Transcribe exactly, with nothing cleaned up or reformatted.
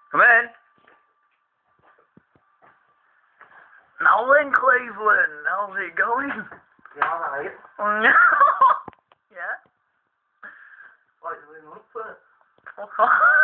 Come in. Nolan Cleveland, how's it going? Yeah, alright. Yeah? What are you doing up for? Fuck off.